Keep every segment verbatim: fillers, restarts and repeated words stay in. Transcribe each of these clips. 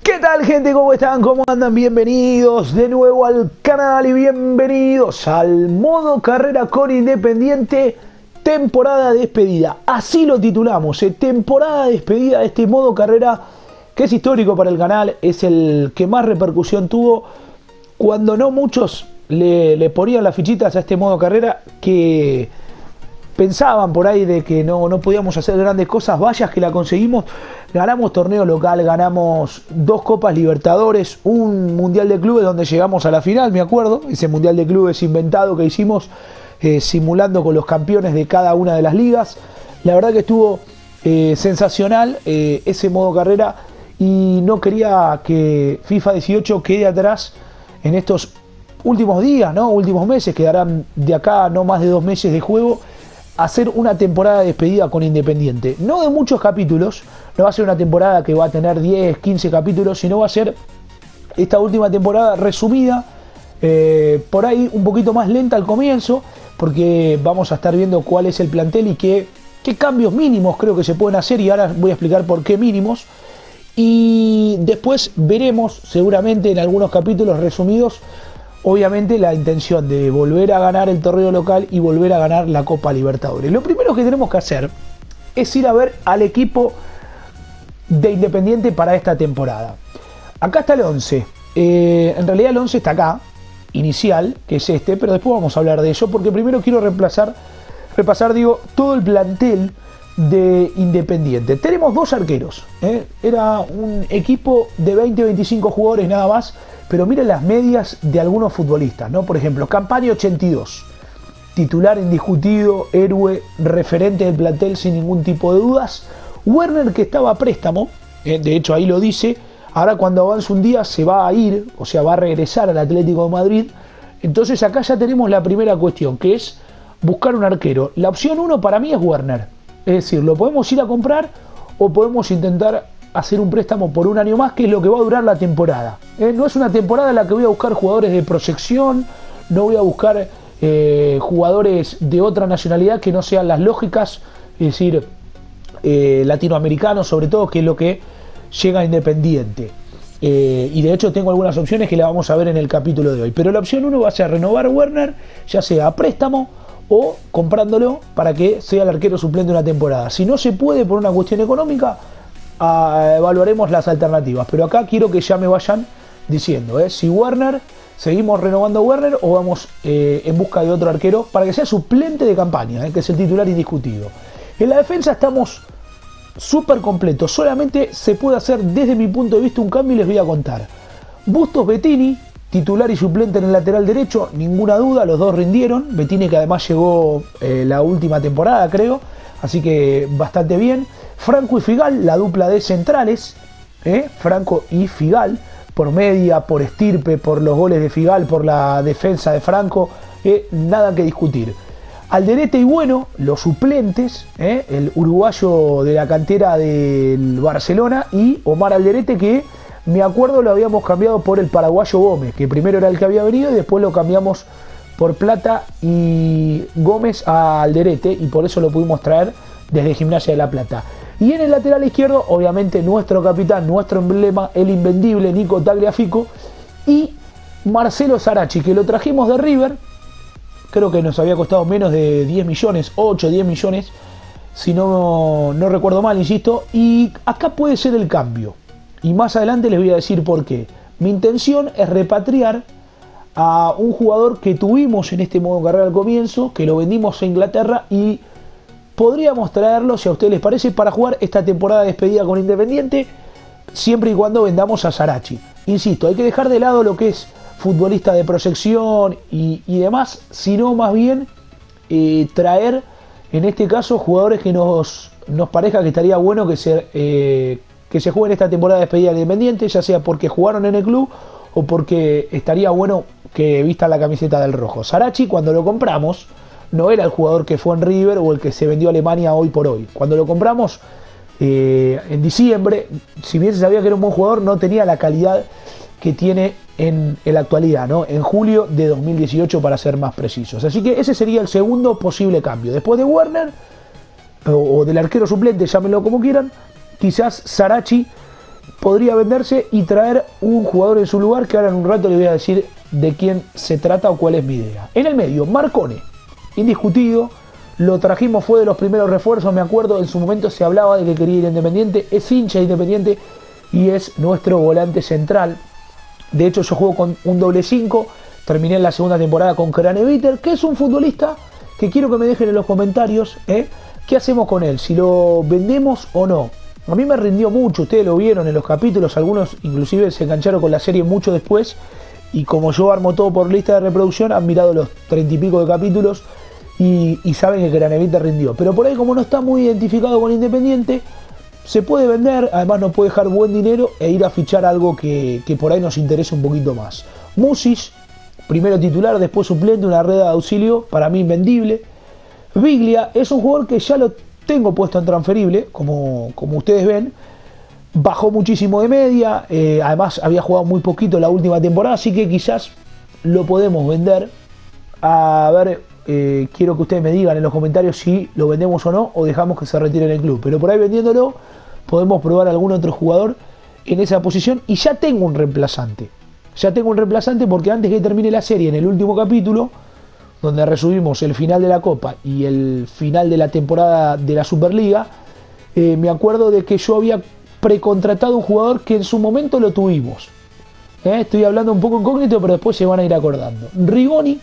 ¿Qué tal, gente? ¿Cómo están? ¿Cómo andan? Bienvenidos de nuevo al canal y bienvenidos al modo carrera con Independiente, temporada despedida. Así lo titulamos, ¿eh? Temporada despedida de este modo carrera que es histórico para el canal, es el que más repercusión tuvo cuando no muchos le, le ponían las fichitas a este modo carrera, que pensaban por ahí de que no, no podíamos hacer grandes cosas. Vayas que la conseguimos. Ganamos torneo local, ganamos dos Copas Libertadores, un Mundial de Clubes donde llegamos a la final, me acuerdo, ese Mundial de Clubes inventado que hicimos, eh, simulando con los campeones de cada una de las ligas. La verdad que estuvo eh, sensacional eh, ese modo carrera, y no quería que FIFA dieciocho quede atrás en estos últimos días, ¿no? Últimos meses, quedarán de acá no más de dos meses de juego, hacer una temporada de despedida con Independiente. No de muchos capítulos, no va a ser una temporada que va a tener diez, quince capítulos, sino va a ser esta última temporada resumida, eh, por ahí un poquito más lenta al comienzo, porque vamos a estar viendo cuál es el plantel y qué, qué cambios mínimos creo que se pueden hacer, y ahora voy a explicar por qué mínimos. Y después veremos seguramente en algunos capítulos resumidos, obviamente, la intención de volver a ganar el torneo local y volver a ganar la Copa Libertadores. Lo primero que tenemos que hacer es ir a ver al equipo de Independiente para esta temporada. Acá está el once. Eh, en realidad el once está acá, inicial, que es este, pero después vamos a hablar de eso, porque primero quiero reemplazar, repasar, digo, todo el plantel de Independiente. Tenemos dos arqueros, ¿eh? Era un equipo de veinte, veinticinco jugadores nada más, pero miren las medias de algunos futbolistas, ¿no? Por ejemplo, Campaña ochenta y dos, titular indiscutido, héroe, referente del plantel sin ningún tipo de dudas. Werner, que estaba a préstamo, ¿eh? De hecho ahí lo dice, ahora cuando avance un día se va a ir, o sea, va a regresar al Atlético de Madrid. Entonces acá ya tenemos la primera cuestión, que es buscar un arquero. La opción uno para mí es Werner. Es decir, lo podemos ir a comprar o podemos intentar hacer un préstamo por un año más, que es lo que va a durar la temporada. ¿Eh? No es una temporada en la que voy a buscar jugadores de proyección, no voy a buscar eh, jugadores de otra nacionalidad que no sean las lógicas, es decir, eh, latinoamericanos sobre todo, que es lo que llega a Independiente. Eh, y de hecho tengo algunas opciones que las vamos a ver en el capítulo de hoy. Pero la opción uno va a ser renovar a Werner, ya sea a préstamo o comprándolo para que sea el arquero suplente una temporada. Si no se puede por una cuestión económica, uh, evaluaremos las alternativas. Pero acá quiero que ya me vayan diciendo, ¿eh? si Werner, seguimos renovando a Werner o vamos eh, en busca de otro arquero para que sea suplente de Campaña, ¿eh? que es el titular indiscutido. En la defensa estamos súper completos. Solamente se puede hacer desde mi punto de vista un cambio y les voy a contar. Bustos, Bettini, titular y suplente en el lateral derecho, ninguna duda, los dos rindieron. Bettini, que además llegó eh, la última temporada, creo, así que bastante bien. Franco y Figal, la dupla de centrales, ¿eh? Franco y Figal, por media, por estirpe, por los goles de Figal, por la defensa de Franco, eh, nada que discutir. Alderete y Bueno, los suplentes, ¿eh? el uruguayo de la cantera del Barcelona, y Omar Alderete, que me acuerdo lo habíamos cambiado por el paraguayo Gómez, que primero era el que había venido y después lo cambiamos por Plata y Gómez a Alderete, y por eso lo pudimos traer desde Gimnasia de La Plata. Y en el lateral izquierdo, obviamente, nuestro capitán, nuestro emblema, el invendible Nico Tagliafico, y Marcelo Sarachi, que lo trajimos de River, creo que nos había costado menos de diez millones, ocho o diez millones, si no, no recuerdo mal, insisto, y acá puede ser el cambio. Y más adelante les voy a decir por qué. Mi intención es repatriar a un jugador que tuvimos en este modo carrera al comienzo, que lo vendimos a Inglaterra, y podríamos traerlo, si a ustedes les parece, para jugar esta temporada de despedida con Independiente, siempre y cuando vendamos a Sarachi. Insisto, hay que dejar de lado lo que es futbolista de proyección y, y demás, sino más bien eh, traer, en este caso, jugadores que nos, nos parezca que estaría bueno que se... Eh, que se jueguen esta temporada de despedida de Independiente, ya sea porque jugaron en el club o porque estaría bueno que vistan la camiseta del rojo. Sarachi, cuando lo compramos, no era el jugador que fue en River o el que se vendió a Alemania hoy por hoy. Cuando lo compramos eh, en diciembre, si bien se sabía que era un buen jugador, no tenía la calidad que tiene en, en la actualidad, ¿no? En julio de dos mil dieciocho, para ser más precisos. Así que ese sería el segundo posible cambio. Después de Werner, o, o del arquero suplente, llámenlo como quieran, quizás Sarachi podría venderse y traer un jugador en su lugar, que ahora en un rato les voy a decir de quién se trata o cuál es mi idea. En el medio, Marcone, indiscutido, lo trajimos, fue de los primeros refuerzos, me acuerdo, en su momento se hablaba de que quería ir a Independiente, es hincha de Independiente y es nuestro volante central. De hecho yo juego con un doble cinco, terminé en la segunda temporada con Craneviter, que es un futbolista que quiero que me dejen en los comentarios, ¿eh? ¿Qué hacemos con él? Si lo vendemos o no. A mí me rindió mucho, ustedes lo vieron en los capítulos, algunos inclusive se engancharon con la serie mucho después, y como yo armo todo por lista de reproducción, han mirado los treinta y pico de capítulos y, y saben que Craneviter rindió. Pero por ahí, como no está muy identificado con Independiente, se puede vender, además nos puede dejar buen dinero e ir a fichar algo que, que por ahí nos interese un poquito más. Musis, primero titular, después suplente, una red de auxilio, para mí invendible. Biglia es un jugador que ya lo tengo puesto en transferible, como, como ustedes ven. Bajó muchísimo de media, eh, además había jugado muy poquito la última temporada, así que quizás lo podemos vender. A ver, eh, quiero que ustedes me digan en los comentarios si lo vendemos o no, o dejamos que se retire en el club. Pero por ahí vendiéndolo, podemos probar algún otro jugador en esa posición. Y ya tengo un reemplazante. Ya tengo un reemplazante porque antes que termine la serie, en el último capítulo, donde resumimos el final de la Copa y el final de la temporada de la Superliga, eh, me acuerdo de que yo había precontratado un jugador que en su momento lo tuvimos. Eh, estoy hablando un poco incógnito, pero después se van a ir acordando. Rigoni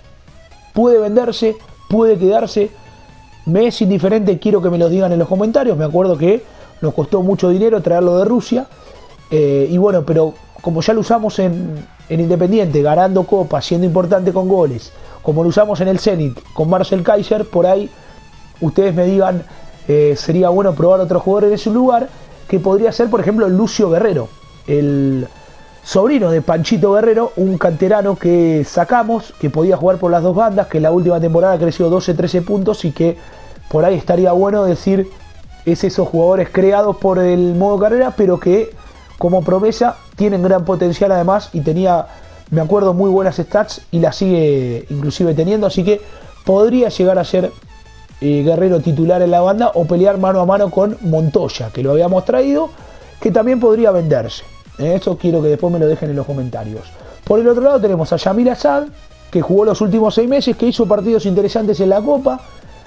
puede venderse, puede quedarse, me es indiferente, quiero que me lo digan en los comentarios. Me acuerdo que nos costó mucho dinero traerlo de Rusia, eh, y bueno, pero como ya lo usamos en, en Independiente, ganando Copa, siendo importante con goles, como lo usamos en el Zenit con Marcel Kaiser, por ahí ustedes me digan, eh, sería bueno probar otro jugador en ese lugar, que podría ser, por ejemplo, Lucio Guerrero, el sobrino de Panchito Guerrero, un canterano que sacamos, que podía jugar por las dos bandas, que en la última temporada creció doce trece puntos y que por ahí estaría bueno decir, es esos jugadores creados por el modo carrera, pero que como promesa tienen gran potencial además, y tenía, me acuerdo, muy buenas stats y las sigue inclusive teniendo, así que podría llegar a ser eh, Guerrero titular en la banda o pelear mano a mano con Montoya, que lo habíamos traído, que también podría venderse. Eh, eso quiero que después me lo dejen en los comentarios. Por el otro lado tenemos a Yamil Asad, que jugó los últimos seis meses, que hizo partidos interesantes en la Copa,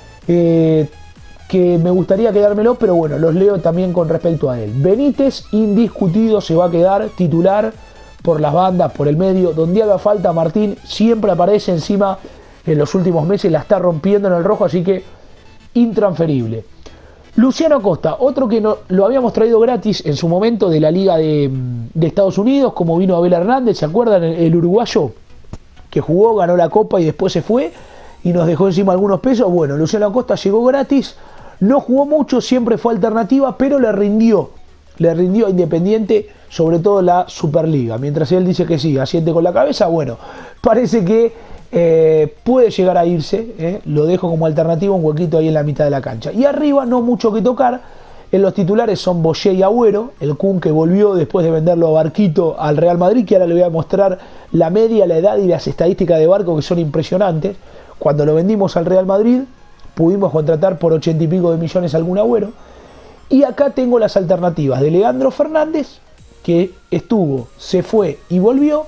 eh, que me gustaría quedármelo, pero bueno, los leo también con respecto a él. Benítez, indiscutido, se va a quedar titular por las bandas, por el medio, donde haga falta. Martín siempre aparece encima, en los últimos meses la está rompiendo en el rojo, así que intransferible. Luciano Acosta, otro que no, lo habíamos traído gratis en su momento de la Liga de, de Estados Unidos, como vino Abel Hernández, ¿se acuerdan? El, el uruguayo que jugó, ganó la Copa y después se fue y nos dejó encima algunos pesos. Bueno, Luciano Acosta llegó gratis, no jugó mucho, siempre fue alternativa, pero le rindió, le rindió a Independiente, sobre todo la Superliga. Mientras él dice que sí, asiente con la cabeza, bueno, parece que eh, puede llegar a irse, eh, lo dejo como alternativa, un huequito ahí en la mitad de la cancha. Y arriba no mucho que tocar, en los titulares son Boyé y Agüero, el Kun que volvió después de venderlo a Barquito al Real Madrid, que ahora le voy a mostrar la media, la edad y las estadísticas de Barco, que son impresionantes. Cuando lo vendimos al Real Madrid, pudimos contratar por ochenta y pico de millones algún Agüero. Y acá tengo las alternativas de Leandro Fernández, que estuvo, se fue y volvió,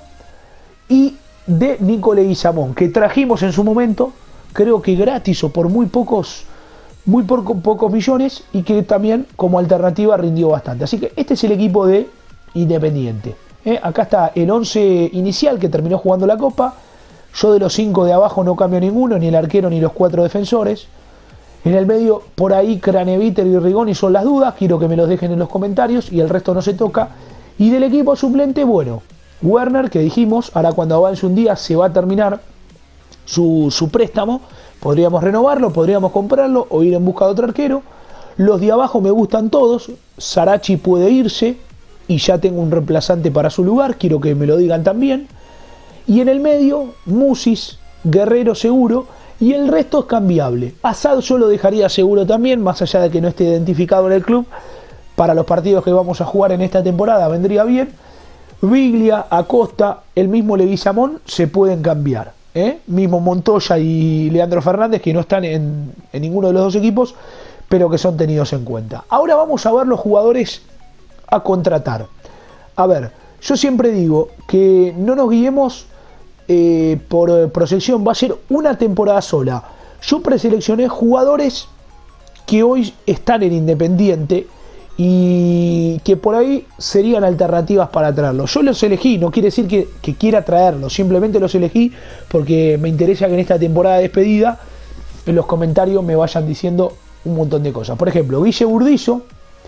y de Nicolás Guizamón, que trajimos en su momento, creo que gratis o por muy pocos, muy por, pocos millones, y que también como alternativa rindió bastante. Así que este es el equipo de Independiente. ¿eh? Acá está el once inicial que terminó jugando la Copa. Yo de los cinco de abajo no cambio ninguno, ni el arquero ni los cuatro defensores. En el medio, por ahí, Craneviter y Rigoni son las dudas, quiero que me los dejen en los comentarios, y el resto no se toca. Y del equipo suplente, bueno, Werner, que dijimos, ahora cuando avance un día se va a terminar su, su préstamo, podríamos renovarlo, podríamos comprarlo o ir en busca de otro arquero. Los de abajo me gustan todos, Sarachi puede irse y ya tengo un reemplazante para su lugar, quiero que me lo digan también. Y en el medio, Musis, Guerrero seguro, y el resto es cambiable. Asad yo lo dejaría seguro también, más allá de que no esté identificado en el club. Para los partidos que vamos a jugar en esta temporada vendría bien. Biglia, Acosta, el mismo Leguizamón se pueden cambiar. ¿eh? Mismo Montoya y Leandro Fernández, que no están en, en ninguno de los dos equipos, pero que son tenidos en cuenta. Ahora vamos a ver los jugadores a contratar. A ver, yo siempre digo que no nos guiemos eh, por eh, proyección, va a ser una temporada sola. Yo preseleccioné jugadores que hoy están en Independiente y que por ahí serían alternativas para traerlos. Yo los elegí, no quiere decir que, que quiera traerlos, simplemente los elegí porque me interesa que en esta temporada de despedida en los comentarios me vayan diciendo un montón de cosas. Por ejemplo, Guille Burdizo,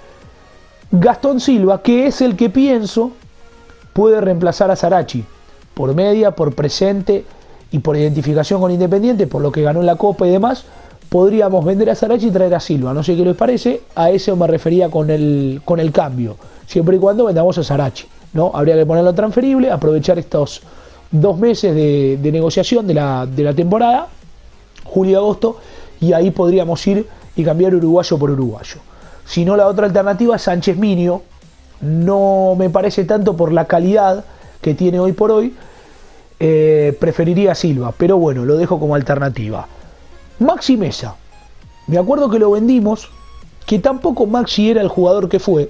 Gastón Silva, que es el que pienso puede reemplazar a Sarachi por media, por presente y por identificación con Independiente, por lo que ganó en la Copa y demás. Podríamos vender a Sarachi y traer a Silva, no sé qué les parece, a eso me refería con el, con el cambio, siempre y cuando vendamos a Sarachi, ¿no? Habría que ponerlo transferible, aprovechar estos dos meses de, de negociación de la, de la temporada, julio y agosto, y ahí podríamos ir y cambiar uruguayo por uruguayo. Si no, la otra alternativa es Sánchez Minio, no me parece tanto por la calidad que tiene hoy por hoy, eh, preferiría a Silva, pero bueno, lo dejo como alternativa. Maxi Mesa, me acuerdo que lo vendimos, que tampoco Maxi era el jugador que fue,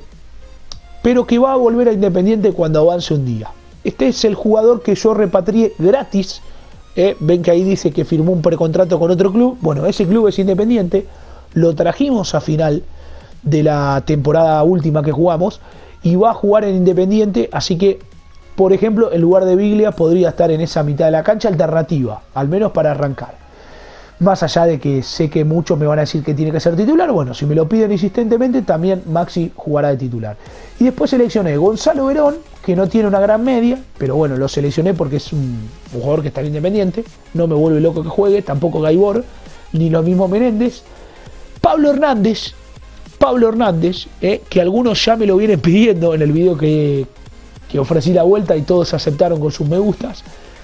pero que va a volver a Independiente cuando avance un día. Este es el jugador que yo repatrié gratis, eh, ven que ahí dice que firmó un precontrato con otro club, bueno, ese club es Independiente, lo trajimos a final de la temporada última que jugamos y va a jugar en Independiente, así que, por ejemplo, en lugar de Biglia podría estar en esa mitad de la cancha alternativa, al menos para arrancar. Más allá de que sé que muchos me van a decir que tiene que ser titular, bueno, si me lo piden insistentemente, también Maxi jugará de titular. Y después seleccioné Gonzalo Verón, que no tiene una gran media, pero bueno, lo seleccioné porque es un, un jugador que está en Independiente, no me vuelve loco que juegue, tampoco Gaibor, ni lo mismo Menéndez. Pablo Hernández, Pablo Hernández, eh, que algunos ya me lo vienen pidiendo en el video que, que ofrecí la vuelta y todos aceptaron con sus me gustas.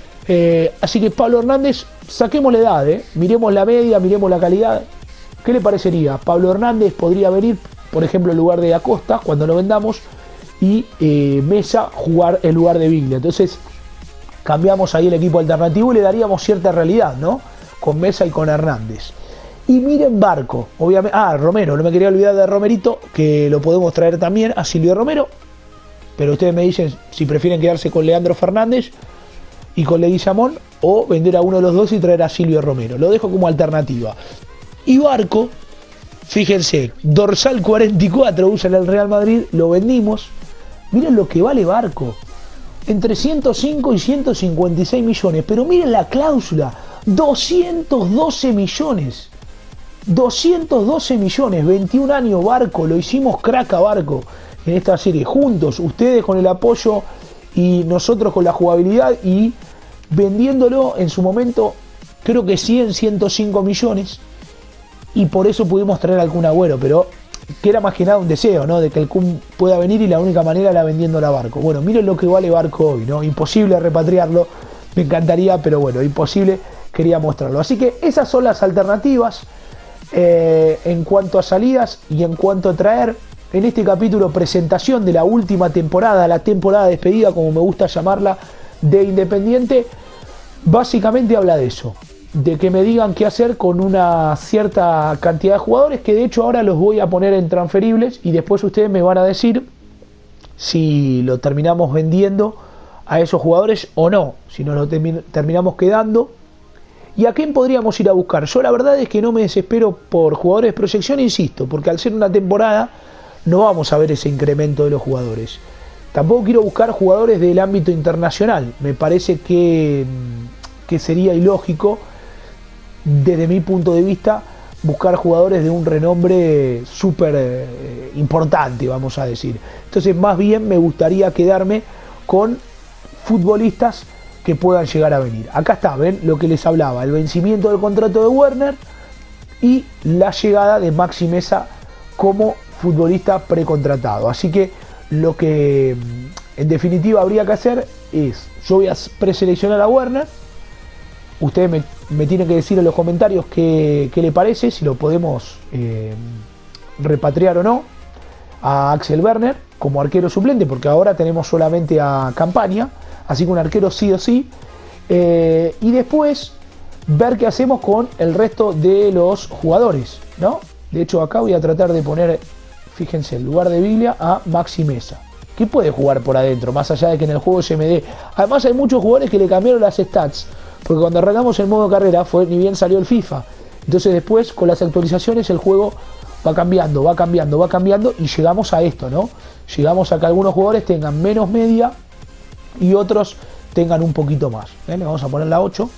Eh, así que Pablo Hernández, saquemos la edad, eh. miremos la media, miremos la calidad. ¿Qué le parecería? Pablo Hernández podría venir, por ejemplo, en lugar de Acosta cuando lo vendamos y eh, Mesa jugar en lugar de Biglia. Entonces cambiamos ahí el equipo alternativo y le daríamos cierta realidad, ¿no? Con Mesa y con Hernández. Y miren Barco, obviamente. Ah, Romero, no me quería olvidar de Romerito, que lo podemos traer también a Silvio Romero. Pero ustedes me dicen si prefieren quedarse con Leandro Fernández y con Leguizamón o vender a uno de los dos y traer a Silvio Romero. Lo dejo como alternativa. Y Barco, fíjense, dorsal cuarenta y cuatro usa en el Real Madrid, lo vendimos. Miren lo que vale Barco, entre ciento cinco y ciento cincuenta y seis millones, pero miren la cláusula, doscientos doce millones. doscientos doce millones, veintiún años Barco, lo hicimos crack a Barco en esta serie, juntos, ustedes con el apoyo y nosotros con la jugabilidad y vendiéndolo en su momento, creo que cien, ciento cinco millones, y por eso pudimos traer al Kun Agüero, pero que era más que nada un deseo, ¿no? De que el Kun pueda venir y la única manera era vendiendo a Barco. Bueno, miren lo que vale Barco hoy, ¿no? Imposible repatriarlo, me encantaría, pero bueno, imposible, quería mostrarlo. Así que esas son las alternativas eh, en cuanto a salidas y en cuanto a traer. En este capítulo, presentación de la última temporada, la temporada despedida, como me gusta llamarla, de Independiente, básicamente habla de eso, de que me digan qué hacer con una cierta cantidad de jugadores, que de hecho ahora los voy a poner en transferibles y después ustedes me van a decir si lo terminamos vendiendo a esos jugadores o no, si nos lo termi- terminamos quedando. ¿Y a quién podríamos ir a buscar? Yo la verdad es que no me desespero por jugadores de proyección, insisto, porque al ser una temporada no vamos a ver ese incremento de los jugadores. Tampoco quiero buscar jugadores del ámbito internacional. Me parece que, que sería ilógico, desde mi punto de vista, buscar jugadores de un renombre súper eh, importante, vamos a decir. Entonces, más bien me gustaría quedarme con futbolistas que puedan llegar a venir. Acá está, ven lo que les hablaba, el vencimiento del contrato de Werner y la llegada de Maxi Mesa como futbolista precontratado. Así que lo que en definitiva habría que hacer es, yo voy a preseleccionar a Werner, ustedes me, me tienen que decir en los comentarios qué, qué le parece, si lo podemos eh, repatriar o no, a Axel Werner como arquero suplente, porque ahora tenemos solamente a Campaña, así que un arquero sí o sí, eh, y después ver qué hacemos con el resto de los jugadores, ¿no? De hecho acá voy a tratar de poner fíjense, en lugar de Biglia a Maxi Mesa, que puede jugar por adentro, más allá de que en el juego se me dé. Además hay muchos jugadores que le cambiaron las stats, porque cuando arrancamos el modo carrera fue ni bien salió el FIFA. Entonces después con las actualizaciones el juego va cambiando, va cambiando, va cambiando y llegamos a esto, ¿no? Llegamos a que algunos jugadores tengan menos media y otros tengan un poquito más. ¿eh? Le vamos a poner la ocho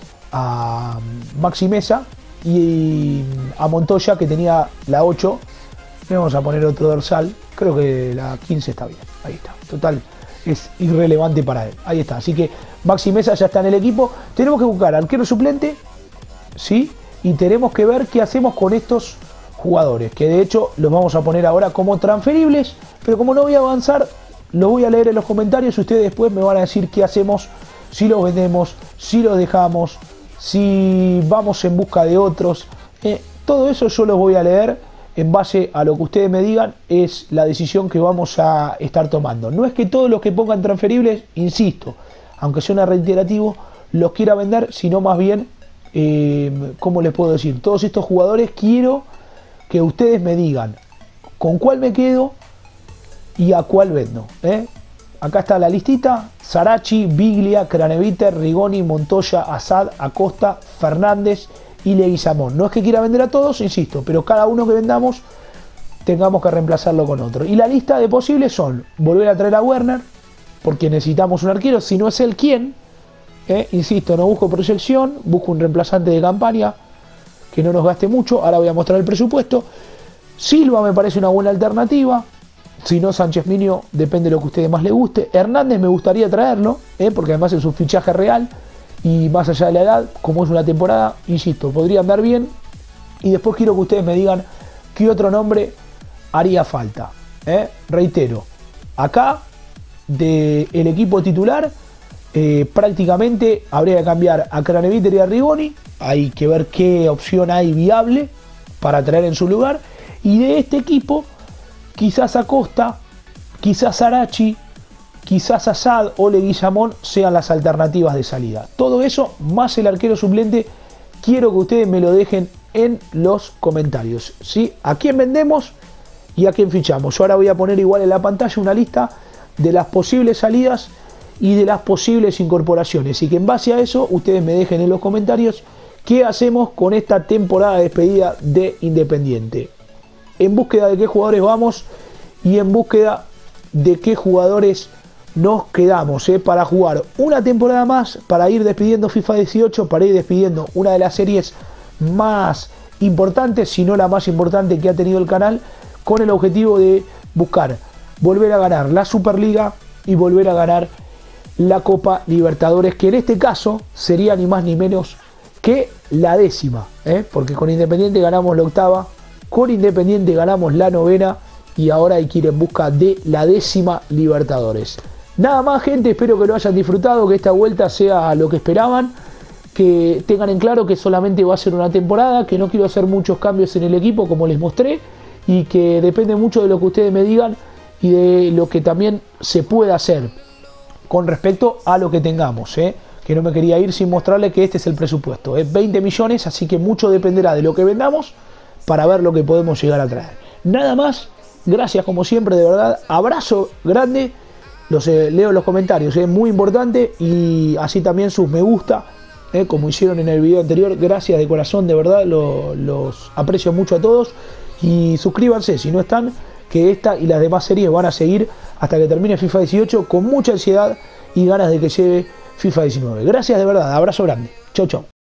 a Maxi Mesa y a Montoya, que tenía la ocho. Le vamos a poner otro dorsal. Creo que la quince está bien. Ahí está. Total, es irrelevante para él. Ahí está. Así que Maxi Mesa ya está en el equipo. Tenemos que buscar arquero suplente, ¿sí? Y tenemos que ver qué hacemos con estos jugadores, que de hecho los vamos a poner ahora como transferibles. Pero como no voy a avanzar, lo voy a leer en los comentarios. Ustedes después me van a decir qué hacemos, si los vendemos, si los dejamos, si vamos en busca de otros. Eh, todo eso yo los voy a leer en base a lo que ustedes me digan. Es la decisión que vamos a estar tomando. No es que todos los que pongan transferibles, insisto, aunque suene reiterativo, los quiera vender, sino más bien, eh, ¿cómo les puedo decir? Todos estos jugadores quiero que ustedes me digan con cuál me quedo y a cuál vendo. ¿eh? Acá está la listita: Sarachi, Biglia, Craneviter, Rigoni, Montoya, Asad, Acosta, Fernández y Leguizamón. No es que quiera vender a todos, insisto, pero cada uno que vendamos tengamos que reemplazarlo con otro. Y la lista de posibles son volver a traer a Werner, porque necesitamos un arquero. Si no es él, ¿quién? ¿Eh? Insisto, no busco proyección, busco un reemplazante de campaña que no nos gaste mucho. Ahora voy a mostrar el presupuesto. Silva me parece una buena alternativa. Si no, Sánchez Minio, depende de lo que a ustedes más les guste. Hernández me gustaría traerlo, ¿eh? porque además es un fichaje real. Y más allá de la edad, como es una temporada, insisto, podría andar bien. Y después quiero que ustedes me digan qué otro nombre haría falta. ¿eh? Reitero, acá del equipo titular, eh, prácticamente habría que cambiar a Craneviter y a Rigoni. Hay que ver qué opción hay viable para traer en su lugar. Y de este equipo, quizás Acosta, quizás Arachi, quizás Asad o Leguizamón sean las alternativas de salida. Todo eso más el arquero suplente, quiero que ustedes me lo dejen en los comentarios, ¿sí? ¿A quién vendemos y a quién fichamos? Yo ahora voy a poner igual en la pantalla una lista de las posibles salidas y de las posibles incorporaciones, y que en base a eso ustedes me dejen en los comentarios qué hacemos con esta temporada de despedida de Independiente. En búsqueda de qué jugadores vamos y en búsqueda de qué jugadores nos quedamos ¿eh? para jugar una temporada más, para ir despidiendo FIFA dieciocho, para ir despidiendo una de las series más importantes, si no la más importante que ha tenido el canal, con el objetivo de buscar volver a ganar la Superliga y volver a ganar la Copa Libertadores, que en este caso sería ni más ni menos que la décima, ¿eh? porque con Independiente ganamos la octava, con Independiente ganamos la novena y ahora hay que ir en busca de la décima Libertadores. Nada más, gente, espero que lo hayan disfrutado, que esta vuelta sea lo que esperaban, que tengan en claro que solamente va a ser una temporada, que no quiero hacer muchos cambios en el equipo como les mostré, y que depende mucho de lo que ustedes me digan y de lo que también se pueda hacer con respecto a lo que tengamos, ¿eh? que no me quería ir sin mostrarles que este es el presupuesto, es ¿eh? veinte millones, así que mucho dependerá de lo que vendamos para ver lo que podemos llegar a traer. Nada más, gracias como siempre, de verdad, abrazo grande, los eh, leo en los comentarios, es eh, muy importante, y así también sus me gusta, eh, como hicieron en el video anterior, gracias de corazón, de verdad, lo, los aprecio mucho a todos, y suscríbanse si no están, que esta y las demás series van a seguir hasta que termine FIFA dieciocho con mucha ansiedad y ganas de que llegue FIFA diecinueve. Gracias de verdad, abrazo grande, chau chau.